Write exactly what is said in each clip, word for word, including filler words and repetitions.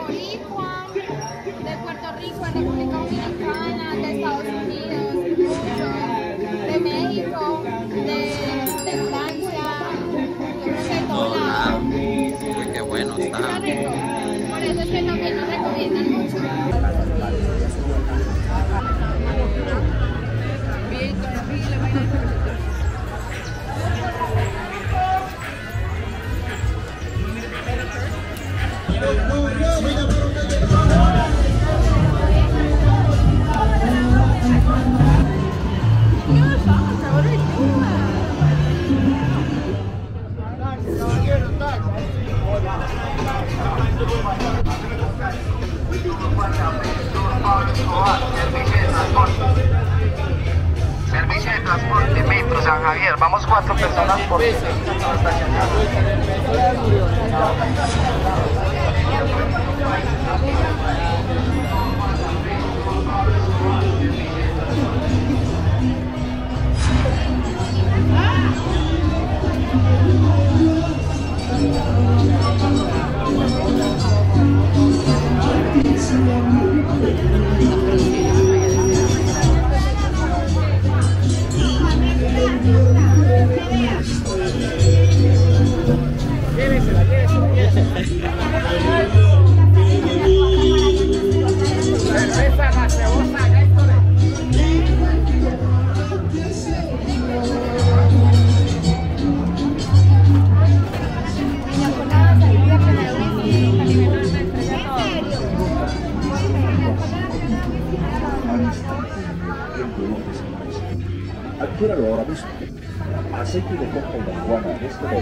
boricua, de Puerto Rico, de República Dominicana, de Estados Unidos, muchos, de México, de, de Francia, yo creo que de todos lados. Uy, qué bueno está. Está rico, por eso es que también nos recomiendan mucho. Servicio de transporte Metro San Javier, vamos cuatro personas por Adquiéralo ahora mismo. Aceite de coco de marihuana en este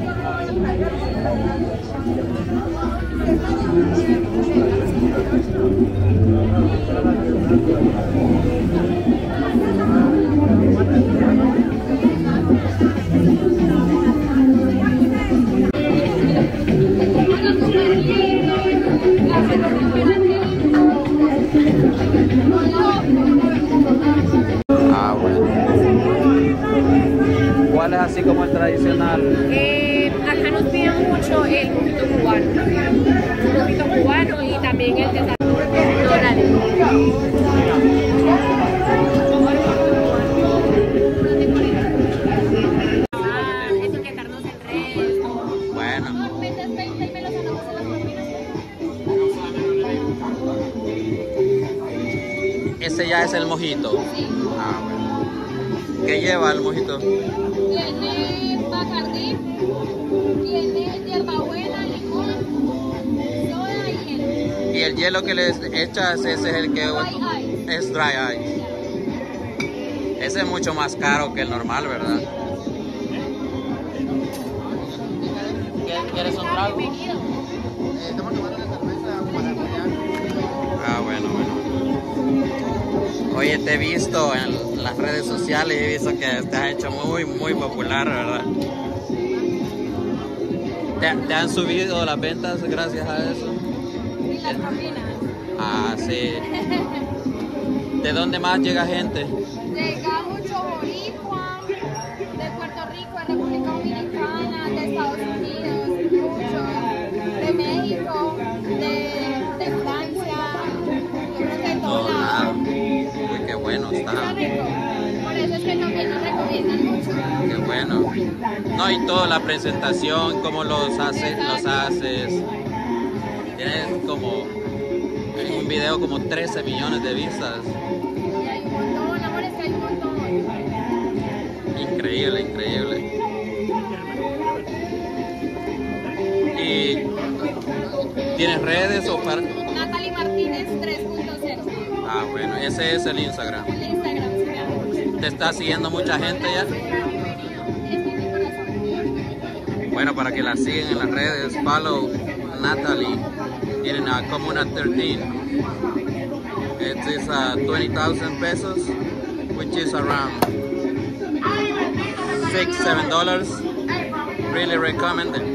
¿Cuál es así como el tradicional? Eh, acá nos piden mucho el mojito cubano, el mojito cubano y también el de dólares. Ah, etiquetarnos en redes. Bueno. Metes veinte y me los anotamos en las propinas. Ese ya es el mojito. Sí. Ah, bueno. ¿Qué lleva el mojito? Tiene bacardí, tiene hierbabuena, limón, soda y hielo. Y el hielo que les echas, ese es el que Dry ice. es dry ice. Ese es mucho más caro que el normal, ¿verdad? ¿Quieres un trago? Bienvenido. Ah, bueno, bueno. Oye, te he visto en las redes sociales y he visto que te has hecho muy, muy popular, ¿verdad? ¿Te, te han subido las ventas gracias a eso? Y las propinas. Ah, sí. ¿De dónde más llega gente? Llega mucho boricua, de Puerto Rico, de República Dominicana, de Estados Unidos, muchos, de México, de, de Francia, yo creo que de todos lados. Uy, qué bueno Está está. rico, por eso es que también nos recomiendan mucho. Qué bueno. No, y toda la presentación, cómo los haces, los haces. Tienes como, en un video como trece millones de vistas. Y hay un montón, amor, es que hay un montón. Increíble, increíble. ¿Y tienes redes o para...? Natalie Martínez tres punto cero. Ah, bueno, ese es el Instagram. El Instagram, sí, mi amor. ¿Te está siguiendo mucha gente ya? Bueno, para que la sigan en las redes, follow Natalie. Tienen a Comuna trece. It is uh, twenty thousand pesos, which is around six, seven dollars. Really recommend it.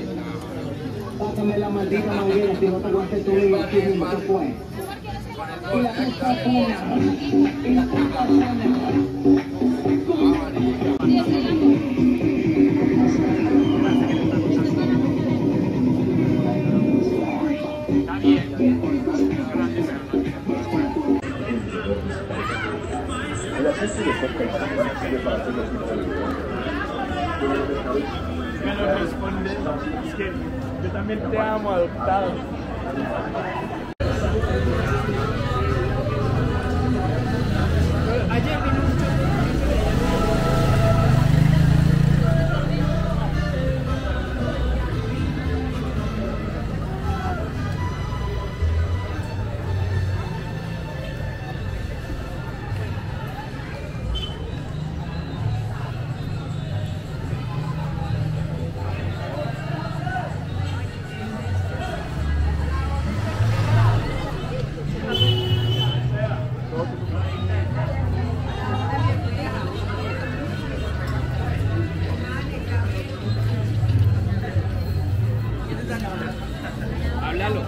Pásame la maldita manguera, si no te aguantes tú y aquí mismo se fue. El aceite de coca sirve para hacer los tipos de Me lo responde, es que yo también te amo, adoptado. Ayer vino un háblalo.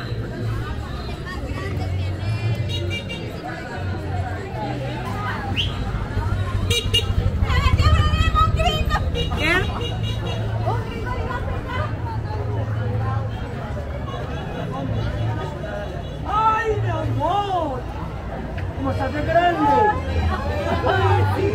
¡Ay, mi amor! ¿Cómo estás de grande? ¡Ay, sí!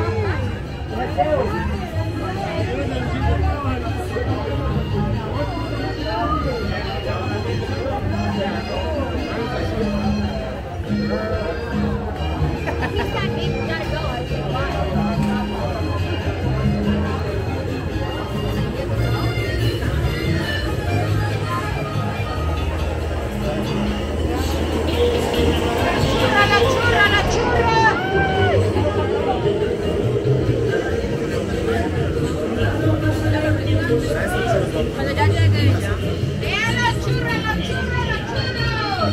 Cuando ya llegue ella. ¡Vean los churros, los churros, los churros!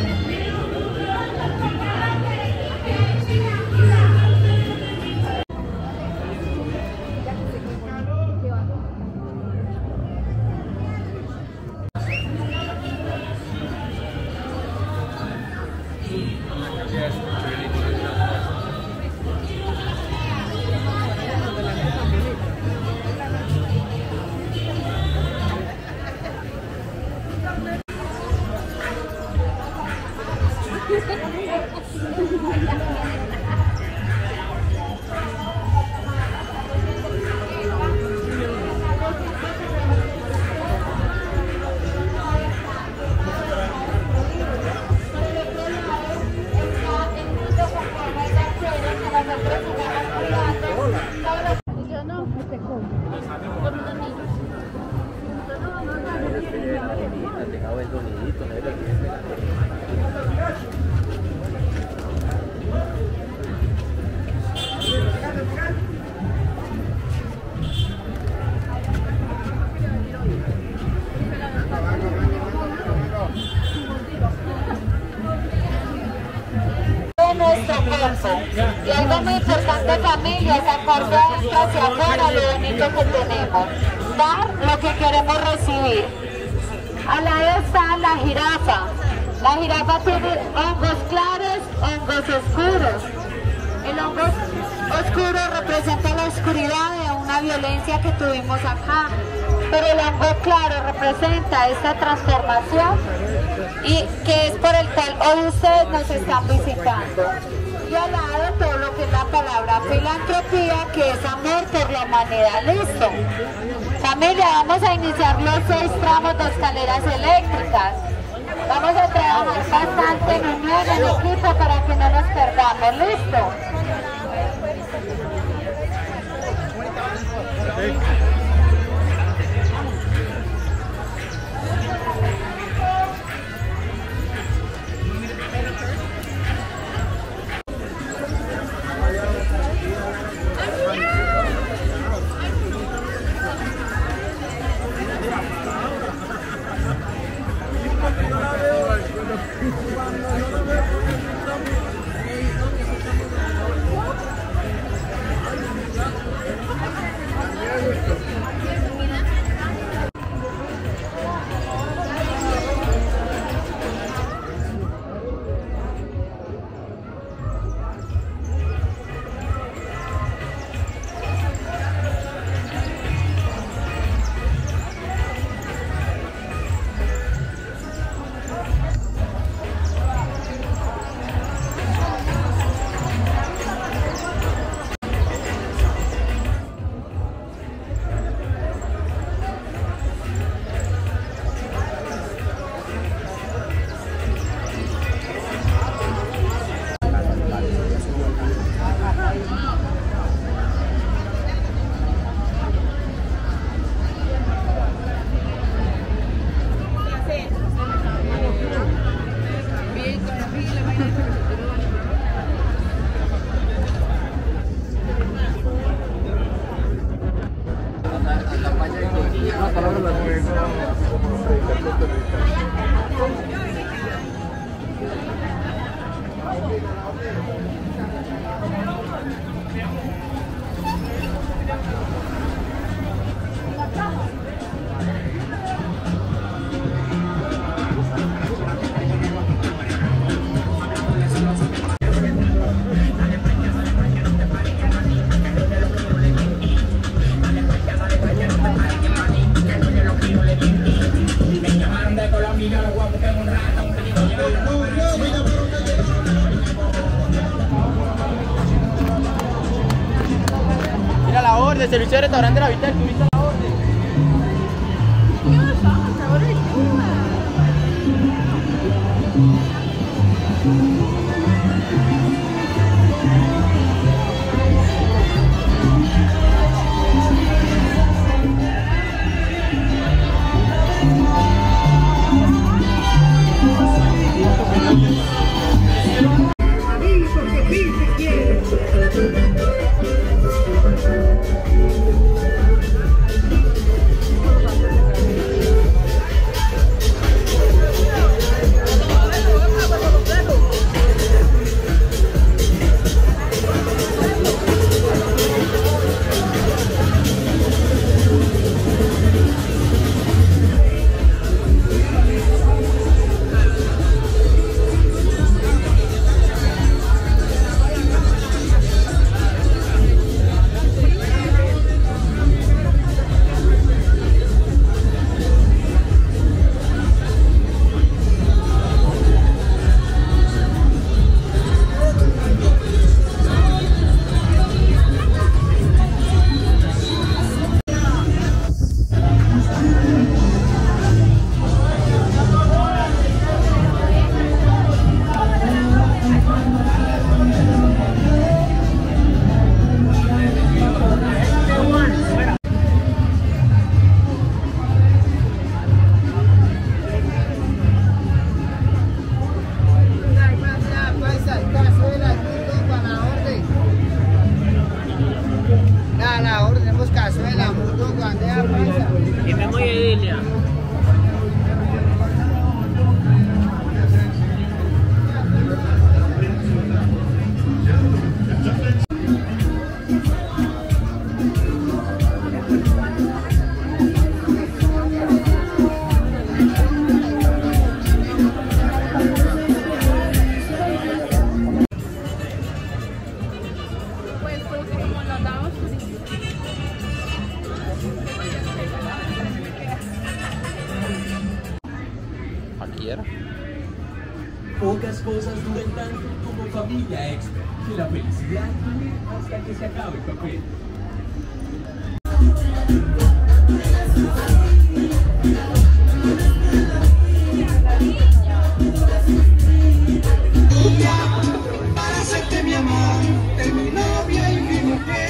Yo no, te como. Por unos niños. Tenga buen sonidito, negro. Nuestro cuerpo. Y algo muy importante, familia, es acorde a esto hacia afuera lo bonito que tenemos. Dar lo que queremos recibir. Al lado está la jirafa. La jirafa tiene hongos claros, hongos oscuros. El hongo oscuro representa la oscuridad de una violencia que tuvimos acá. Pero el hongo claro representa esta transformación y que es por el cual hoy ustedes nos están visitando. Y al lado todo lo que es la palabra filantropía, que es amor por la humanidad. Listo. Familia, vamos a iniciar los seis tramos de escaleras eléctricas. Vamos a trabajar bastante en unión, en equipo, para que no nos perdamos. Listo. orden, servicio de restaurante La Vista del Turista, la orden. Pocas cosas duran tanto como Familia Extra, que la felicidad dure hasta que se acabe el papel. Para hacerte mi amor, de mi novia y mi mujer.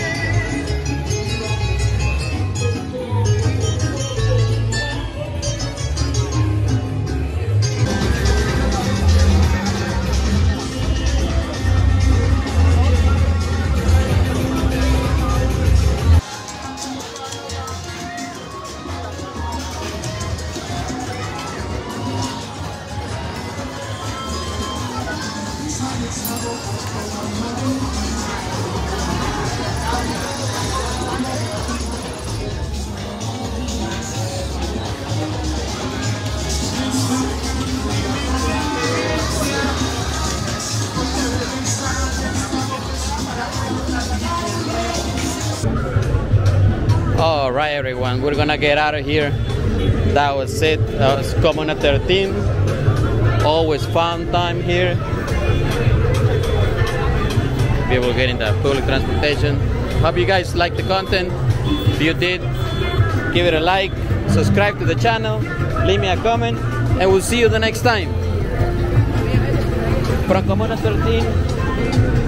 All right, everyone, we're gonna get out of here. That was it. That was Comuna thirteen. Always fun time here. People getting the public transportation. Hope you guys liked the content. If you did, give it a like, subscribe to the channel, leave me a comment, and we'll see you the next time. From Comuna thirteen.